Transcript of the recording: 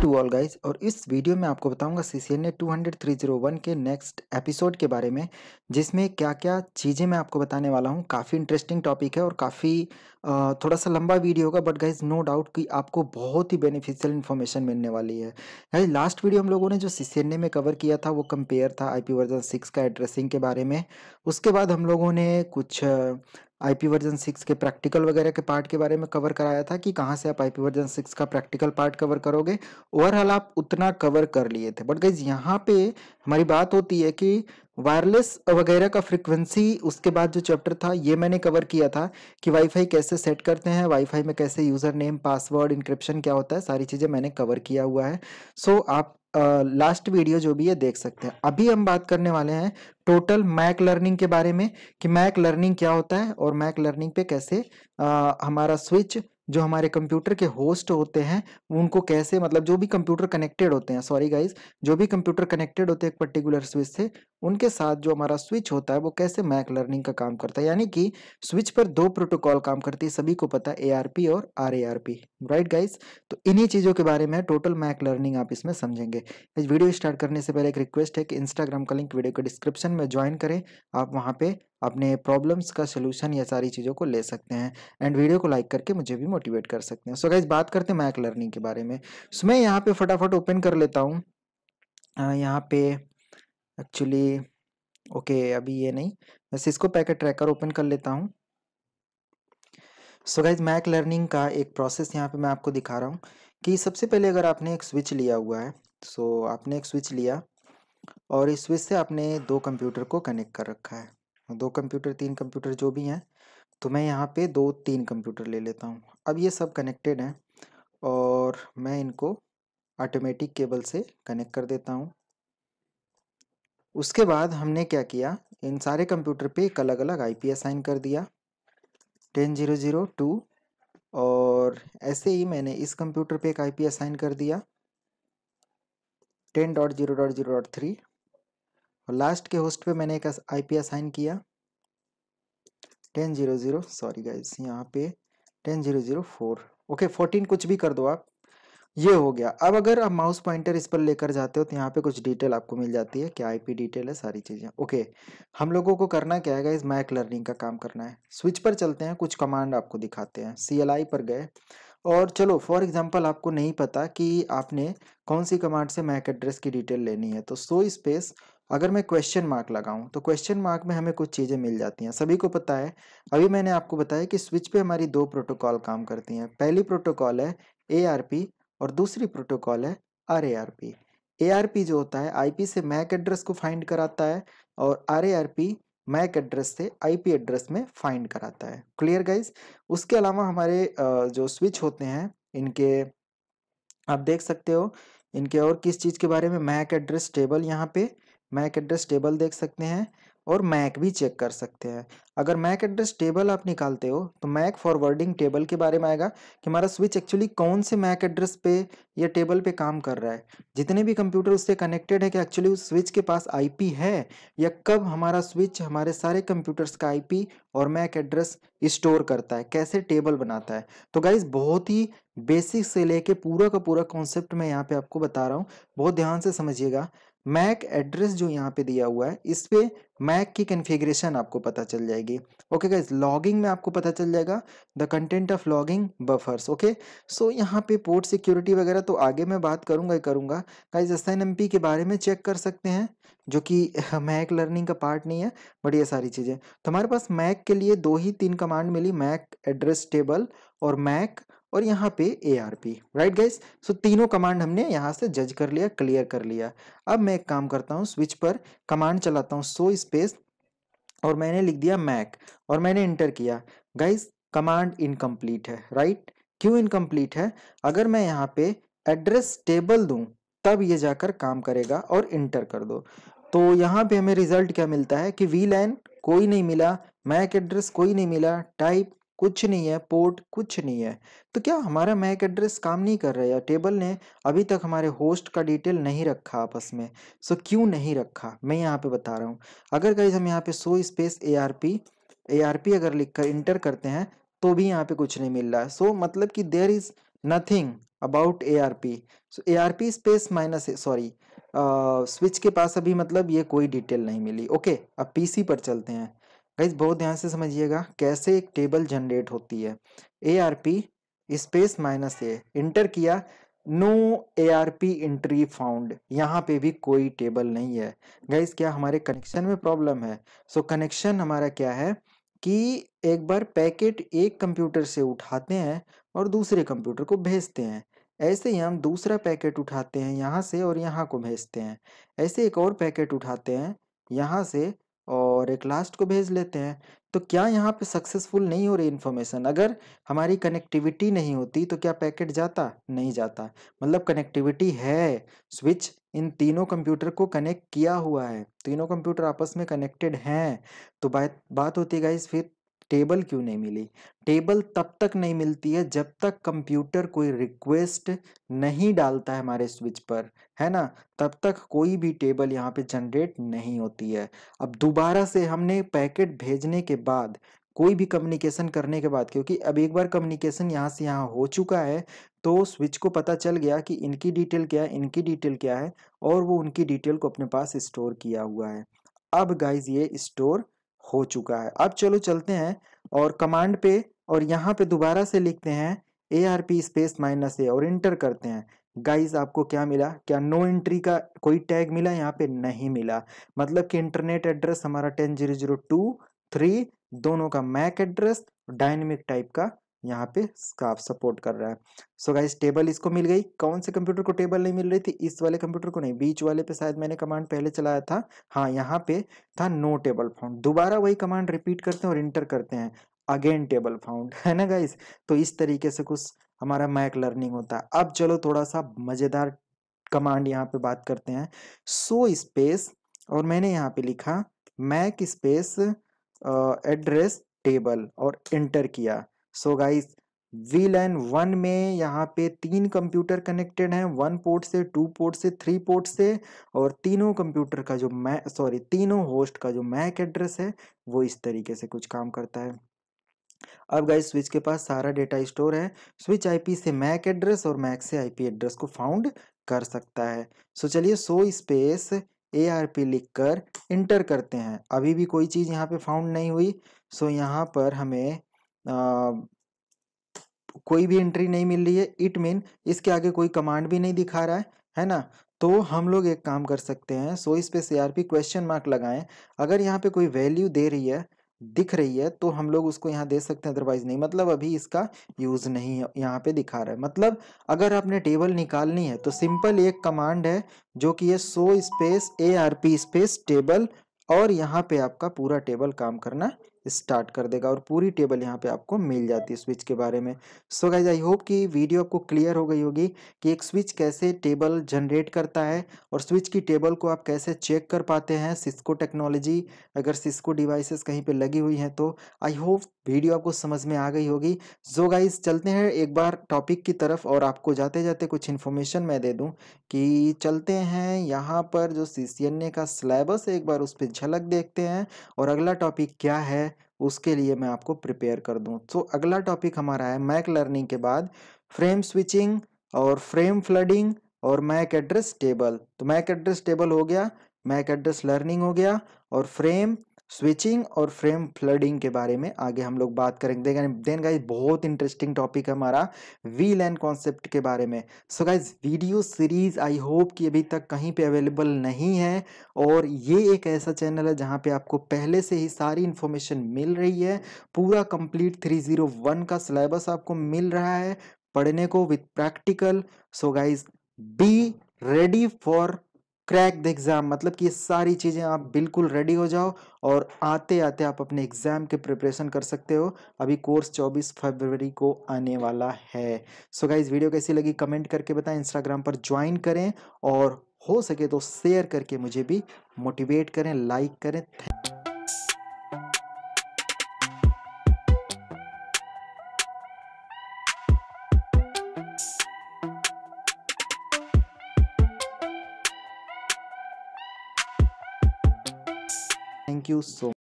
To all guys. और इस video में आपको बताऊंगा CCNA 200-301 के नेक्स्ट एपिसोड के बारे में, जिसमें क्या क्या चीज़ें मैं आपको बताने वाला हूं। काफ़ी इंटरेस्टिंग टॉपिक है और काफ़ी थोड़ा सा लंबा वीडियो होगा, बट गाइज नो डाउट कि आपको बहुत ही बेनिफिशियल इन्फॉर्मेशन मिलने वाली है। गाइज लास्ट वीडियो हम लोगों ने जो CCNA में कवर किया था वो कंपेयर था IP वर्जन 6 का एड्रेसिंग के बारे में। उसके बाद हम लोगों ने कुछ IP वर्जन 6 के प्रैक्टिकल वगैरह के पार्ट के बारे में कवर कराया था कि कहाँ से आप IP वर्जन 6 का प्रैक्टिकल पार्ट कवर करोगे। ओवरऑल आप उतना कवर कर लिए थे, बट गाइज यहाँ पे हमारी बात होती है कि वायरलेस वगैरह का फ्रिक्वेंसी, उसके बाद जो चैप्टर था ये मैंने कवर किया था कि वाईफाई कैसे सेट करते हैं, वाईफाई में कैसे यूज़र नेम पासवर्ड इंक्रिप्शन क्या होता है, सारी चीज़ें मैंने कवर किया हुआ है। सो आप लास्ट वीडियो जो भी है देख सकते हैं। अभी हम बात करने वाले हैं टोटल मैक लर्निंग के बारे में कि मैक लर्निंग क्या होता है और मैक लर्निंग पे कैसे हमारा स्विच जो हमारे कंप्यूटर के होस्ट होते हैं उनको कैसे, मतलब जो भी कंप्यूटर कनेक्टेड होते हैं, सॉरी गाइज, जो भी कंप्यूटर कनेक्टेड होते हैं एक पर्टिकुलर स्विच से, उनके साथ जो हमारा स्विच होता है वो कैसे मैक लर्निंग का काम करता है। यानी कि स्विच पर दो प्रोटोकॉल काम करती है, सभी को पता है, ARP और RARP, राइट गाइज। तो इन्हीं चीज़ों के बारे में टोटल मैक लर्निंग आप इसमें समझेंगे। इस वीडियो स्टार्ट करने से पहले एक रिक्वेस्ट है कि इंस्टाग्राम का लिंक वीडियो के डिस्क्रिप्शन में ज्वाइन करें। आप वहाँ पे अपने प्रॉब्लम्स का सोल्यूशन या सारी चीज़ों को ले सकते हैं एंड वीडियो को लाइक करके मुझे भी मोटिवेट कर सकते हैं। सो गाइज बात करते हैं मैक लर्निंग के बारे में। सो मैं यहाँ पे फटाफट ओपन कर लेता हूँ। यहाँ पे एक्चुअली ओके अभी ये नहीं, मैं सिस्को पैकेट ट्रैकर ओपन कर लेता हूँ। सो गाइज मैक लर्निंग का एक प्रोसेस यहाँ पे मैं आपको दिखा रहा हूँ कि सबसे पहले अगर आपने एक स्विच लिया हुआ है, सो आपने एक स्विच लिया और इस स्विच से आपने दो कंप्यूटर को कनेक्ट कर रखा है, दो कंप्यूटर तीन कंप्यूटर जो भी हैं, तो मैं यहाँ पे दो तीन कंप्यूटर ले लेता हूँ। अब ये सब कनेक्टेड हैं और मैं इनको ऑटोमेटिक केबल से कनेक्ट कर देता हूँ। उसके बाद हमने क्या किया, इन सारे कंप्यूटर पे एक अलग अलग IP असाइन कर दिया 10.0.0.2 और ऐसे ही मैंने इस कंप्यूटर पे एक IP असाइन कर दिया 10.0.0.3 और लास्ट के होस्ट पे मैंने एक IP असाइन किया 10.0.0 सॉरी गाइस यहाँ पे 10.0.0.4 ओके 14 कुछ भी कर दो आप। ये हो गया। अब अगर आप माउस पॉइंटर इस पर लेकर जाते हो तो यहाँ पे कुछ डिटेल आपको मिल जाती है, क्या IP डिटेल है, सारी चीज़ें। ओके हम लोगों को करना क्या है गाइस, मैक लर्निंग का काम करना है। स्विच पर चलते हैं, कुछ कमांड आपको दिखाते हैं। CLI पर गए और चलो फॉर एग्जांपल आपको नहीं पता कि आपने कौन सी कमांड से मैक एड्रेस की डिटेल लेनी है, तो सो स्पेस अगर मैं क्वेश्चन मार्क लगाऊं तो क्वेश्चन मार्क में हमें कुछ चीज़ें मिल जाती हैं, सभी को पता है। अभी मैंने आपको बताया कि स्विच पे हमारी दो प्रोटोकॉल काम करती हैं। पहली प्रोटोकॉल है ARP और दूसरी प्रोटोकॉल है RARP। ARP जो होता है IP से मैक एड्रेस को फाइंड कराता है और RARP मैक एड्रेस से IP एड्रेस में फाइंड कराता है। Clear guys. उसके अलावा हमारे जो स्विच होते हैं इनके आप देख सकते हो, इनके और किस चीज़ के बारे में, मैक एड्रेस टेबल, यहाँ पे मैक एड्रेस टेबल देख सकते हैं और मैक भी चेक कर सकते हैं। अगर मैक एड्रेस टेबल आप निकालते हो तो मैक फॉरवर्डिंग टेबल के बारे में आएगा कि हमारा स्विच एक्चुअली कौन से मैक एड्रेस पे या टेबल पे काम कर रहा है, जितने भी कंप्यूटर उससे कनेक्टेड है कि एक्चुअली उस स्विच के पास IP है, या कब हमारा स्विच हमारे सारे कंप्यूटर्स का IP और मैक एड्रेस स्टोर करता है, कैसे टेबल बनाता है। तो गाइज बहुत ही बेसिक से लेके पूरा का पूरा कॉन्सेप्ट मैं यहाँ पे आपको बता रहा हूँ, बहुत ध्यान से समझिएगा। मैक एड्रेस जो यहाँ पे दिया हुआ है इस पे मैक की कॉन्फ़िगरेशन आपको पता चल जाएगी। ओके गाइज लॉगिंग में आपको पता चल जाएगा the content of logging buffers. Okay so यहाँ पे पोर्ट सिक्योरिटी वगैरह तो आगे मैं बात करूंगा ही करूंगा। गाइज SNMP के बारे में चेक कर सकते हैं जो कि मैक लर्निंग का पार्ट नहीं है, बट ये सारी चीज़ें। तो हमारे पास मैक के लिए दो ही तीन कमांड मिली, मैक एड्रेस टेबल और मैक और यहाँ पे ARP, राइट गाइस। सो तीनों कमांड हमने यहाँ से जज कर लिया, क्लियर कर लिया। अब मैं एक काम करता हूँ, स्विच पर कमांड चलाता हूँ सो स्पेस और मैंने लिख दिया मैक और मैंने इंटर किया। गाइस कमांड इनकम्प्लीट है, राइट। क्यों इनकम्प्लीट है, अगर मैं यहाँ पे एड्रेस टेबल दूं तब ये जाकर काम करेगा और इंटर कर दो तो यहाँ पे हमें रिजल्ट क्या मिलता है कि VLAN कोई नहीं मिला, मैक एड्रेस कोई नहीं मिला, टाइप कुछ नहीं है, पोर्ट कुछ नहीं है। तो क्या हमारा मैक एड्रेस काम नहीं कर रहा है या टेबल ने अभी तक हमारे होस्ट का डिटेल नहीं रखा आपस में। सो क्यों नहीं रखा मैं यहाँ पे बता रहा हूँ। अगर गाइज हम यहाँ पे सो स्पेस ARP अगर लिखकर इंटर करते हैं तो भी यहाँ पे कुछ नहीं मिल रहा है। सो मतलब कि there is nothing about ARP। So ARP space minus sorry switch के पास अभी मतलब ये कोई डिटेल नहीं मिली। ओके, अब PC पर चलते हैं। गाइस बहुत ध्यान से समझिएगा कैसे एक टेबल जनरेट होती है। ARP space minus A enter किया, नो ARP एंट्री फाउंड, यहाँ पे भी कोई टेबल नहीं है। गाइस क्या हमारे कनेक्शन में प्रॉब्लम है? सो कनेक्शन हमारा क्या है कि एक बार पैकेट एक कंप्यूटर से उठाते हैं और दूसरे कंप्यूटर को भेजते हैं। ऐसे ही हम दूसरा पैकेट उठाते हैं यहाँ से और यहाँ को भेजते हैं। ऐसे एक और पैकेट उठाते हैं यहाँ से और एक लास्ट को भेज लेते हैं। तो क्या यहाँ पे सक्सेसफुल नहीं हो रही इन्फॉर्मेशन? अगर हमारी कनेक्टिविटी नहीं होती तो क्या पैकेट जाता? नहीं जाता। मतलब कनेक्टिविटी है, स्विच इन तीनों कंप्यूटर को कनेक्ट किया हुआ है, तीनों कंप्यूटर आपस में कनेक्टेड हैं। तो बात होती है गाइस फिर टेबल क्यों नहीं मिली? टेबल तब तक नहीं मिलती है जब तक कंप्यूटर कोई रिक्वेस्ट नहीं डालता है हमारे स्विच पर, है ना, तब तक कोई भी टेबल यहाँ पे जनरेट नहीं होती है। अब दोबारा से हमने पैकेट भेजने के बाद, कोई भी कम्युनिकेशन करने के बाद, क्योंकि अब एक बार कम्युनिकेशन यहाँ से यहाँ हो चुका है तो स्विच को पता चल गया कि इनकी डिटेल क्या है, इनकी डिटेल क्या है, और वो उनकी डिटेल को अपने पास स्टोर किया हुआ है। अब गाइज ये स्टोर हो चुका है। अब चलो चलते हैं और कमांड पे, और यहाँ पे दोबारा से लिखते हैं ARP स्पेस माइनस ए और इंटर करते हैं। गाइज आपको क्या मिला? क्या नो एंट्री का कोई टैग मिला? यहाँ पे नहीं मिला। मतलब कि इंटरनेट एड्रेस हमारा 10.0.2.3 दोनों का मैक एड्रेस डायनेमिक टाइप का यहाँ पे स्काफ सपोर्ट कर रहा है। सो गाइस टेबल इसको मिल गई। कौन से कंप्यूटर को टेबल नहीं मिल रही थी? इस वाले कंप्यूटर को नहीं, बीच वाले पे शायद मैंने कमांड पहले चलाया था। हाँ, यहाँ पे था नो टेबल फाउंड। दोबारा वही कमांड रिपीट करते हैं और इंटर करते हैं, अगेन टेबल फाउंड, है ना गाइस। तो इस तरीके से कुछ हमारा मैक लर्निंग होता है। अब चलो थोड़ा सा मजेदार कमांड यहाँ पे बात करते हैं। सो स्पेस और मैंने यहाँ पे लिखा मैक स्पेस एड्रेस टेबल और इंटर किया। सो गाइस VLAN 1 में यहाँ पे 3 कंप्यूटर कनेक्टेड हैं, 1 पोर्ट से, 2 पोर्ट से, 3 पोर्ट से, और तीनों कंप्यूटर का जो तीनों होस्ट का जो मैक एड्रेस है वो इस तरीके से कुछ काम करता है। अब गाइस स्विच के पास सारा डेटा स्टोर है, स्विच IP से मैक एड्रेस और मैक से IP एड्रेस को फाउंड कर सकता है। सो चलिए सो स्पेस ARP लिखकर इंटर करते हैं। अभी भी कोई चीज़ यहाँ पे फाउंड नहीं हुई। सो यहाँ पर हमें कोई भी एंट्री नहीं मिल रही है। इट मीन इसके आगे कोई कमांड भी नहीं दिखा रहा है ना। तो हम लोग एक काम कर सकते हैं, so space ARP question mark लगाएं। अगर यहाँ पे कोई वैल्यू दे रही है, दिख रही है, तो हम लोग उसको यहाँ दे सकते हैं, अदरवाइज नहीं। मतलब अभी इसका यूज नहीं है, यहाँ पे दिखा रहा है। मतलब अगर आपने टेबल निकालनी है तो सिंपल एक कमांड है जो कि ये so space ARP space table, और यहाँ पे आपका पूरा टेबल काम करना स्टार्ट कर देगा और पूरी टेबल यहाँ पे आपको मिल जाती है स्विच के बारे में। सो गाइज आई होप कि वीडियो आपको क्लियर हो गई होगी कि एक स्विच कैसे टेबल जनरेट करता है और स्विच की टेबल को आप कैसे चेक कर पाते हैं सिस्को टेक्नोलॉजी, अगर सिस्को डिवाइसेस कहीं पे लगी हुई हैं तो। आई होप वीडियो आपको समझ में आ गई होगी। सो गाइज चलते हैं एक बार टॉपिक की तरफ, और आपको जाते जाते कुछ इन्फॉर्मेशन मैं दे दूं कि चलते हैं यहाँ पर जो CCNA का सिलेबस है एक बार उस पर झलक देखते हैं, और अगला टॉपिक क्या है उसके लिए मैं आपको प्रिपेयर कर दूं। तो अगला टॉपिक हमारा है मैक लर्निंग के बाद फ्रेम स्विचिंग और फ्रेम फ्लडिंग और मैक एड्रेस टेबल। तो मैक एड्रेस टेबल हो गया, मैक एड्रेस लर्निंग हो गया, और फ्रेम स्विचिंग और फ्रेम फ्लडिंग के बारे में आगे हम लोग बात करेंगे। देन गाइस बहुत इंटरेस्टिंग टॉपिक है हमारा VLAN कॉन्सेप्ट के बारे में। So guys video series I hope कि अभी तक कहीं पे अवेलेबल नहीं है, और ये एक ऐसा चैनल है जहाँ पे आपको पहले से ही सारी इन्फॉर्मेशन मिल रही है। पूरा कंप्लीट 301 का सिलेबस आपको मिल रहा है पढ़ने को with practical. So guys be ready for crack the exam, मतलब कि ये सारी चीज़ें आप बिल्कुल रेडी हो जाओ और आते आते आप अपने एग्जाम के प्रिपरेशन कर सकते हो। अभी कोर्स 24 फरवरी को आने वाला है। सो गाइज वीडियो कैसी लगी कमेंट करके बताएं, इंस्टाग्राम पर ज्वाइन करें, और हो सके तो शेयर करके मुझे भी मोटिवेट करें, लाइक करें। Thank you so